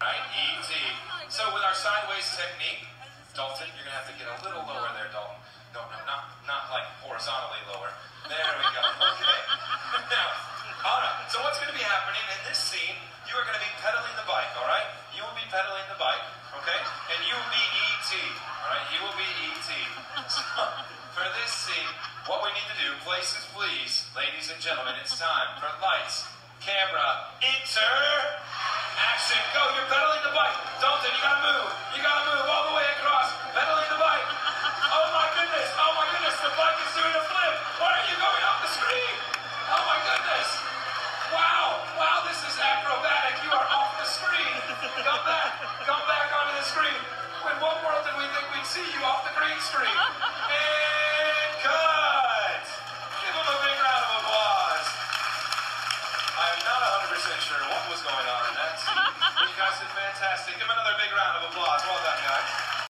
Right, E.T. So with our sideways technique, Dalton, you're going to have to get a little lower there, Dalton. No, not like horizontally lower. There we go. Okay. Now, all right. So what's going to be happening in this scene, you are going to be pedaling the bike, all right? You will be pedaling the bike, okay? And you will be E.T., all right? You will be E.T. So for this scene, what we need to do, places please, ladies and gentlemen, it's time for lights, camera, enter... action, go, you're pedaling the bike. Dalton, you gotta move all the way across, pedaling the bike. Oh my goodness, the bike is doing a flip. Why are you going off the screen? Oh my goodness. Wow, this is acrobatic. You are off the screen. Come back onto the screen. In what world did we think we'd see you off the green screen? And cut. Give him a big round of applause. I am not 100% sure what was going on in that scene. You guys did fantastic. Give him another big round of applause. Well